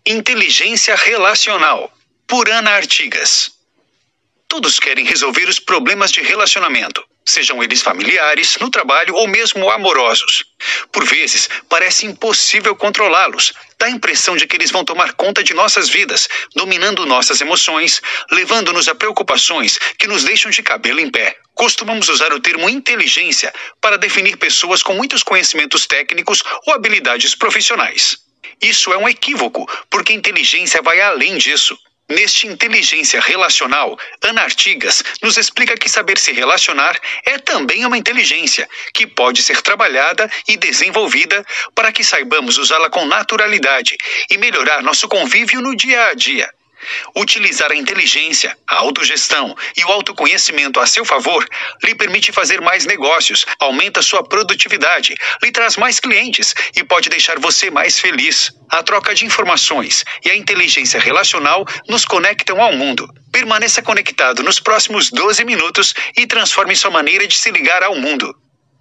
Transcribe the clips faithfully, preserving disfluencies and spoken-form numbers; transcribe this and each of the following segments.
Inteligência Relacional, por Ana Artigas. Todos querem resolver os problemas de relacionamento, sejam eles familiares, no trabalho ou mesmo amorosos. Por vezes, parece impossível controlá-los. Dá a impressão de que eles vão tomar conta de nossas vidas, dominando nossas emoções, levando-nos a preocupações que nos deixam de cabelo em pé. Costumamos usar o termo inteligência para definir pessoas com muitos conhecimentos técnicos ou habilidades profissionais. Isso é um equívoco, porque inteligência vai além disso. Neste Inteligência Relacional, Ana Artigas nos explica que saber se relacionar é também uma inteligência, que pode ser trabalhada e desenvolvida para que saibamos usá-la com naturalidade e melhorar nosso convívio no dia a dia. Utilizar a inteligência, a autogestão e o autoconhecimento a seu favor lhe permite fazer mais negócios, aumenta sua produtividade, lhe traz mais clientes e pode deixar você mais feliz. A troca de informações e a inteligência relacional nos conectam ao mundo. Permaneça conectado nos próximos doze minutos e transforme sua maneira de se ligar ao mundo.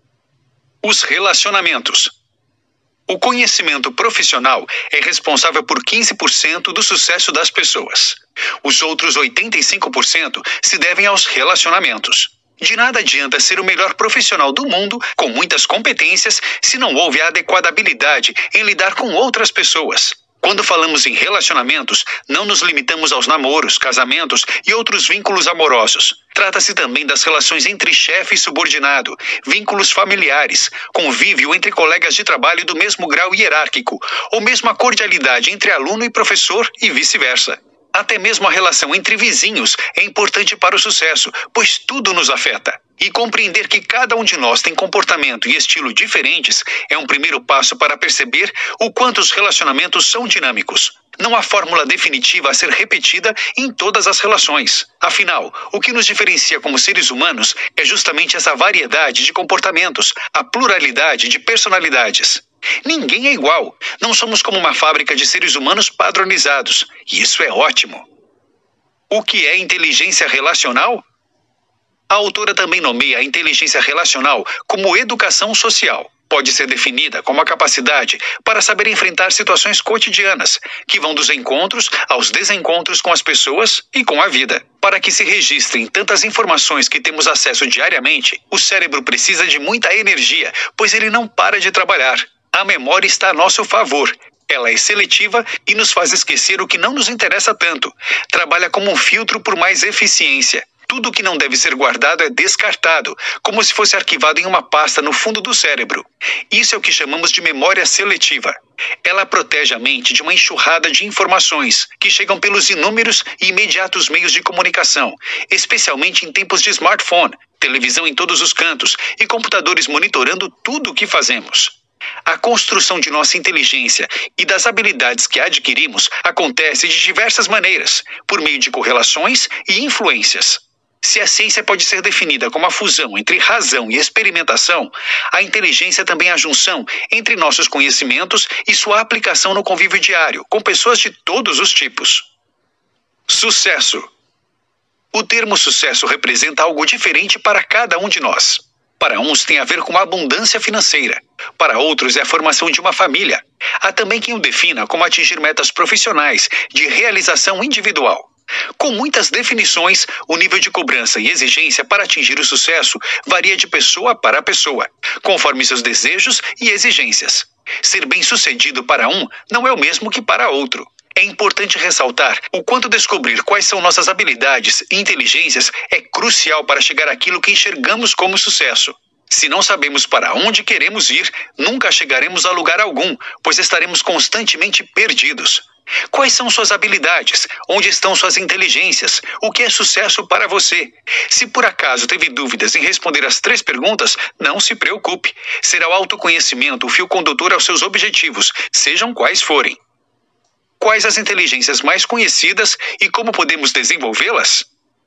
Os relacionamentos. O conhecimento profissional é responsável por quinze por cento do sucesso das pessoas. Os outros oitenta e cinco por cento se devem aos relacionamentos. De nada adianta ser o melhor profissional do mundo, com muitas competências, se não houve a adequada habilidade em lidar com outras pessoas. Quando falamos em relacionamentos, não nos limitamos aos namoros, casamentos e outros vínculos amorosos. Trata-se também das relações entre chefe e subordinado, vínculos familiares, convívio entre colegas de trabalho do mesmo grau hierárquico, ou mesmo a cordialidade entre aluno e professor e vice-versa. Até mesmo a relação entre vizinhos é importante para o sucesso, pois tudo nos afeta. E compreender que cada um de nós tem comportamento e estilo diferentes é um primeiro passo para perceber o quanto os relacionamentos são dinâmicos. Não há fórmula definitiva a ser repetida em todas as relações. Afinal, o que nos diferencia como seres humanos é justamente essa variedade de comportamentos, a pluralidade de personalidades. Ninguém é igual. Não somos como uma fábrica de seres humanos padronizados. E isso é ótimo. O que é inteligência relacional? A autora também nomeia a inteligência relacional como educação social. Pode ser definida como a capacidade para saber enfrentar situações cotidianas, que vão dos encontros aos desencontros com as pessoas e com a vida. Para que se registrem tantas informações que temos acesso diariamente, o cérebro precisa de muita energia, pois ele não para de trabalhar. A memória está a nosso favor. Ela é seletiva e nos faz esquecer o que não nos interessa tanto. Trabalha como um filtro por mais eficiência. Tudo que não deve ser guardado é descartado, como se fosse arquivado em uma pasta no fundo do cérebro. Isso é o que chamamos de memória seletiva. Ela protege a mente de uma enxurrada de informações que chegam pelos inúmeros e imediatos meios de comunicação, especialmente em tempos de smartphone, televisão em todos os cantos e computadores monitorando tudo o que fazemos. A construção de nossa inteligência e das habilidades que adquirimos acontece de diversas maneiras, por meio de correlações e influências. Se a ciência pode ser definida como a fusão entre razão e experimentação, a inteligência também é a junção entre nossos conhecimentos e sua aplicação no convívio diário, com pessoas de todos os tipos. Sucesso. O termo sucesso representa algo diferente para cada um de nós. Para uns tem a ver com a abundância financeira, para outros é a formação de uma família. Há também quem o defina como atingir metas profissionais de realização individual. Com muitas definições, o nível de cobrança e exigência para atingir o sucesso varia de pessoa para pessoa, conforme seus desejos e exigências. Ser bem-sucedido para um não é o mesmo que para outro. É importante ressaltar o quanto descobrir quais são nossas habilidades e inteligências é crucial para chegar àquilo que enxergamos como sucesso. Se não sabemos para onde queremos ir, nunca chegaremos a lugar algum, pois estaremos constantemente perdidos. Quais são suas habilidades? Onde estão suas inteligências? O que é sucesso para você? Se por acaso teve dúvidas em responder as três perguntas, não se preocupe. Será o autoconhecimento o fio condutor aos seus objetivos, sejam quais forem. Quais as inteligências mais conhecidas e como podemos desenvolvê-las?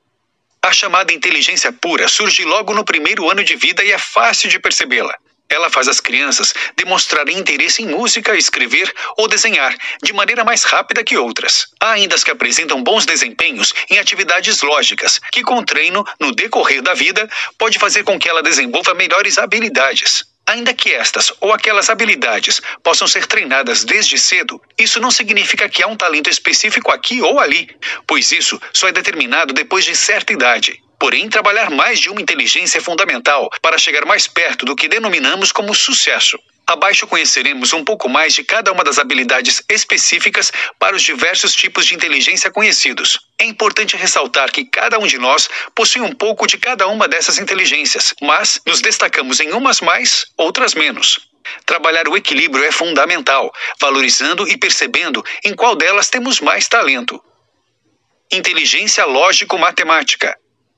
A chamada inteligência pura surge logo no primeiro ano de vida e é fácil de percebê-la. Ela faz as crianças demonstrarem interesse em música, escrever ou desenhar de maneira mais rápida que outras. Há ainda as que apresentam bons desempenhos em atividades lógicas, que com treino, no decorrer da vida, pode fazer com que ela desenvolva melhores habilidades. Ainda que estas ou aquelas habilidades possam ser treinadas desde cedo, isso não significa que há um talento específico aqui ou ali, pois isso só é determinado depois de certa idade. Porém, trabalhar mais de uma inteligência é fundamental para chegar mais perto do que denominamos como sucesso. Abaixo conheceremos um pouco mais de cada uma das habilidades específicas para os diversos tipos de inteligência conhecidos. É importante ressaltar que cada um de nós possui um pouco de cada uma dessas inteligências, mas nos destacamos em umas mais, outras menos. Trabalhar o equilíbrio é fundamental, valorizando e percebendo em qual delas temos mais talento. Inteligência lógico-matemática.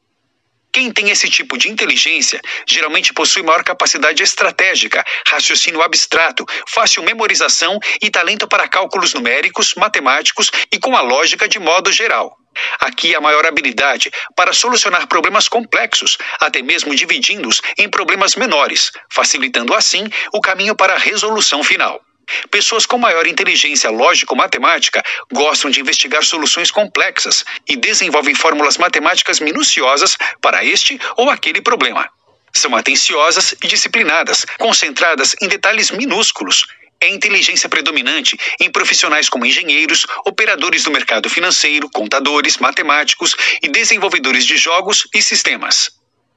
Quem tem esse tipo de inteligência geralmente possui maior capacidade estratégica, raciocínio abstrato, fácil memorização e talento para cálculos numéricos, matemáticos e com a lógica de modo geral. Aqui a maior habilidade para solucionar problemas complexos, até mesmo dividindo-os em problemas menores, facilitando assim o caminho para a resolução final. Pessoas com maior inteligência lógico-matemática gostam de investigar soluções complexas e desenvolvem fórmulas matemáticas minuciosas para este ou aquele problema. São atenciosas e disciplinadas, concentradas em detalhes minúsculos. É inteligência predominante em profissionais como engenheiros, operadores do mercado financeiro, contadores, matemáticos e desenvolvedores de jogos e sistemas.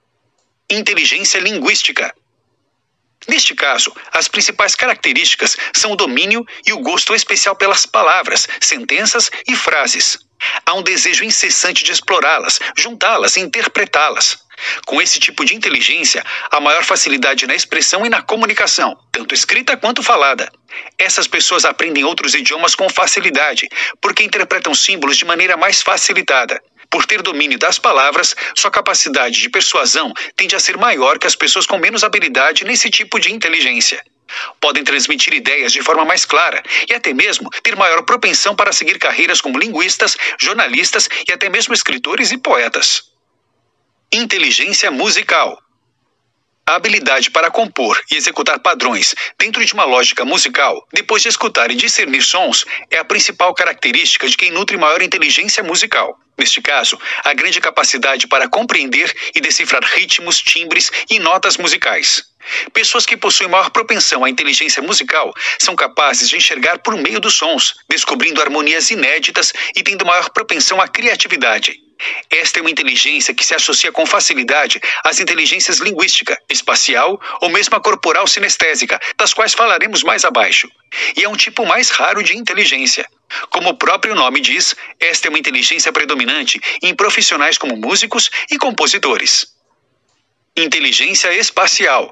Inteligência linguística. Neste caso, as principais características são o domínio e o gosto especial pelas palavras, sentenças e frases. Há um desejo incessante de explorá-las, juntá-las e interpretá-las. Com esse tipo de inteligência, há maior facilidade na expressão e na comunicação, tanto escrita quanto falada. Essas pessoas aprendem outros idiomas com facilidade, porque interpretam símbolos de maneira mais facilitada. Por ter domínio das palavras, sua capacidade de persuasão tende a ser maior que as pessoas com menos habilidade nesse tipo de inteligência. Podem transmitir ideias de forma mais clara e até mesmo ter maior propensão para seguir carreiras como linguistas, jornalistas e até mesmo escritores e poetas. Inteligência musical. A habilidade para compor e executar padrões dentro de uma lógica musical, depois de escutar e discernir sons, é a principal característica de quem nutre maior inteligência musical. Neste caso, a grande capacidade para compreender e decifrar ritmos, timbres e notas musicais. Pessoas que possuem maior propensão à inteligência musical são capazes de enxergar por meio dos sons, descobrindo harmonias inéditas e tendo maior propensão à criatividade. Esta é uma inteligência que se associa com facilidade às inteligências linguística, espacial ou mesmo a corporal sinestésica, das quais falaremos mais abaixo. E é um tipo mais raro de inteligência. Como o próprio nome diz, esta é uma inteligência predominante em profissionais como músicos e compositores. Inteligência espacial.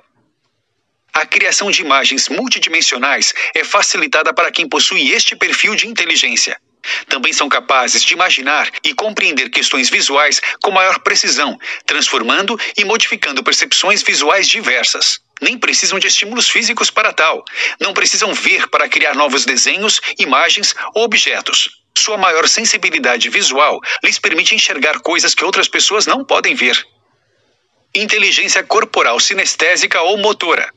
A criação de imagens multidimensionais é facilitada para quem possui este perfil de inteligência. Também são capazes de imaginar e compreender questões visuais com maior precisão, transformando e modificando percepções visuais diversas. Nem precisam de estímulos físicos para tal. Não precisam ver para criar novos desenhos, imagens ou objetos. Sua maior sensibilidade visual lhes permite enxergar coisas que outras pessoas não podem ver. Inteligência corporal sinestésica ou motora.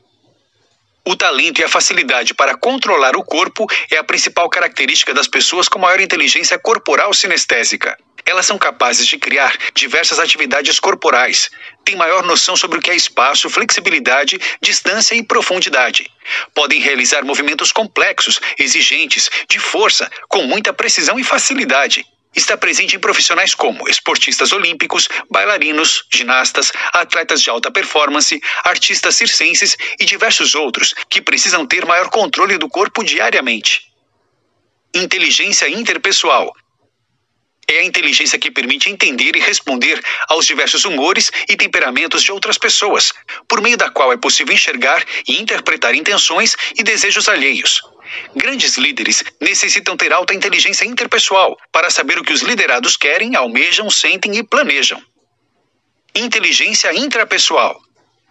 O talento e a facilidade para controlar o corpo é a principal característica das pessoas com maior inteligência corporal sinestésica. Elas são capazes de criar diversas atividades corporais, têm maior noção sobre o que é espaço, flexibilidade, distância e profundidade. Podem realizar movimentos complexos, exigentes, de força, com muita precisão e facilidade. Está presente em profissionais como esportistas olímpicos, bailarinos, ginastas, atletas de alta performance, artistas circenses e diversos outros que precisam ter maior controle do corpo diariamente. Inteligência interpessoal. É a inteligência que permite entender e responder aos diversos humores e temperamentos de outras pessoas, por meio da qual é possível enxergar e interpretar intenções e desejos alheios. Grandes líderes necessitam ter alta inteligência interpessoal para saber o que os liderados querem, almejam, sentem e planejam. Inteligência intrapessoal.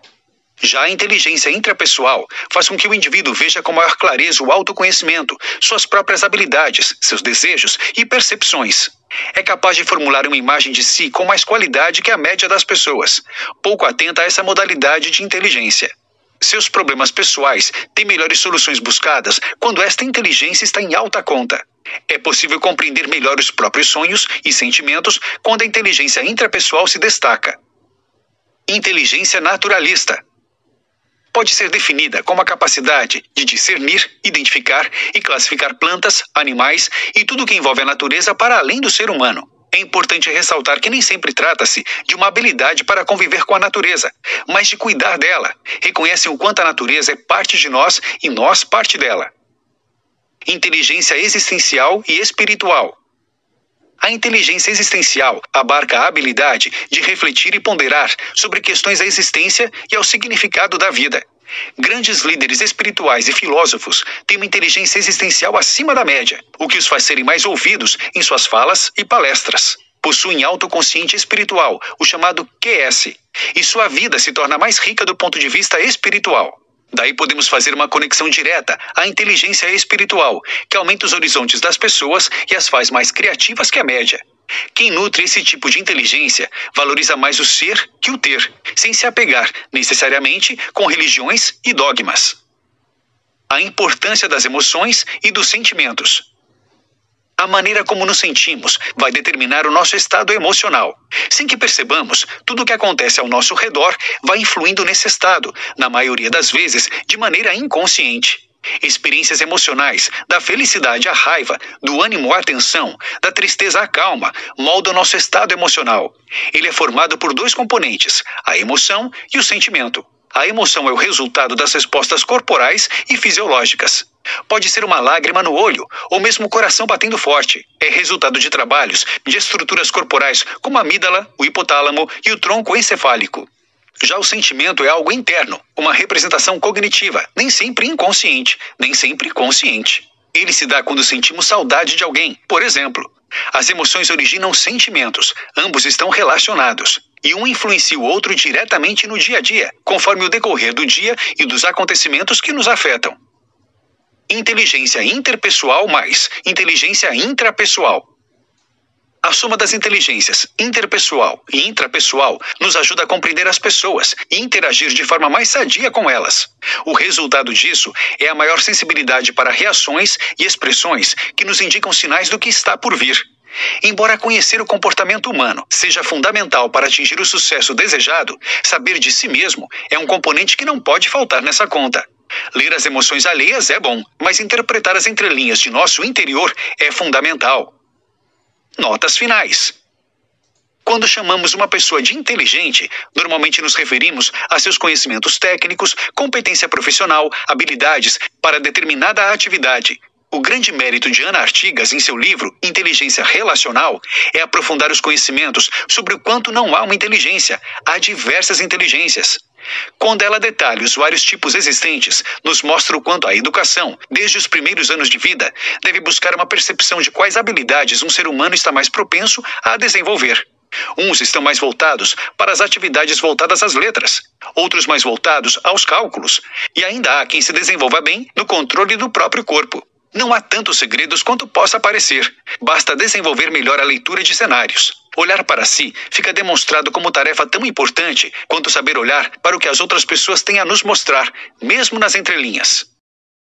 Já a inteligência intrapessoal faz com que o indivíduo veja com maior clareza o autoconhecimento, suas próprias habilidades, seus desejos e percepções. É capaz de formular uma imagem de si com mais qualidade que a média das pessoas, pouco atenta a essa modalidade de inteligência. Seus problemas pessoais têm melhores soluções buscadas quando esta inteligência está em alta conta. É possível compreender melhor os próprios sonhos e sentimentos quando a inteligência intrapessoal se destaca. Inteligência naturalista. pode ser definida como a capacidade de discernir, identificar e classificar plantas, animais e tudo que envolve a natureza para além do ser humano. É importante ressaltar que nem sempre trata-se de uma habilidade para conviver com a natureza, mas de cuidar dela. Reconhecem o quanto a natureza é parte de nós e nós parte dela. Inteligência existencial e espiritual. A inteligência existencial abarca a habilidade de refletir e ponderar sobre questões da existência e ao significado da vida. Grandes líderes espirituais e filósofos têm uma inteligência existencial acima da média, o que os faz serem mais ouvidos em suas falas e palestras. Possuem autoconsciente espiritual, o chamado Q S, e sua vida se torna mais rica do ponto de vista espiritual. Daí podemos fazer uma conexão direta à inteligência espiritual, que aumenta os horizontes das pessoas e as faz mais criativas que a média. Quem nutre esse tipo de inteligência valoriza mais o ser que o ter, sem se apegar necessariamente com religiões e dogmas. A importância das emoções e dos sentimentos. A maneira como nos sentimos vai determinar o nosso estado emocional. Sem que percebamos, tudo o que acontece ao nosso redor vai influindo nesse estado, na maioria das vezes de maneira inconsciente. Experiências emocionais, da felicidade à raiva, do ânimo à tensão, da tristeza à calma, moldam nosso estado emocional. Ele é formado por dois componentes, a emoção e o sentimento. A emoção é o resultado das respostas corporais e fisiológicas. Pode ser uma lágrima no olho, ou mesmo o coração batendo forte. É resultado de trabalhos de estruturas corporais como a amígdala, o hipotálamo e o tronco encefálico. Já o sentimento é algo interno, uma representação cognitiva, nem sempre inconsciente, nem sempre consciente. Ele se dá quando sentimos saudade de alguém, por exemplo. As emoções originam sentimentos, ambos estão relacionados, e um influencia o outro diretamente no dia a dia, conforme o decorrer do dia e dos acontecimentos que nos afetam. Inteligência interpessoal mais inteligência intrapessoal. A soma das inteligências interpessoal e intrapessoal nos ajuda a compreender as pessoas e interagir de forma mais sadia com elas. O resultado disso é a maior sensibilidade para reações e expressões que nos indicam sinais do que está por vir. Embora conhecer o comportamento humano seja fundamental para atingir o sucesso desejado, saber de si mesmo é um componente que não pode faltar nessa conta. Ler as emoções alheias é bom, mas interpretar as entrelinhas de nosso interior é fundamental. Notas finais. Quando chamamos uma pessoa de inteligente, normalmente nos referimos a seus conhecimentos técnicos, competência profissional, habilidades para determinada atividade. O grande mérito de Ana Artigas em seu livro Inteligência Relacional é aprofundar os conhecimentos sobre o quanto não há uma inteligência, há diversas inteligências. Quando ela detalha os vários tipos existentes, nos mostra o quanto a educação, desde os primeiros anos de vida, deve buscar uma percepção de quais habilidades um ser humano está mais propenso a desenvolver. Uns estão mais voltados para as atividades voltadas às letras, outros mais voltados aos cálculos, e ainda há quem se desenvolva bem no controle do próprio corpo. Não há tantos segredos quanto possa parecer. Basta desenvolver melhor a leitura de cenários. Olhar para si fica demonstrado como tarefa tão importante quanto saber olhar para o que as outras pessoas têm a nos mostrar, mesmo nas entrelinhas.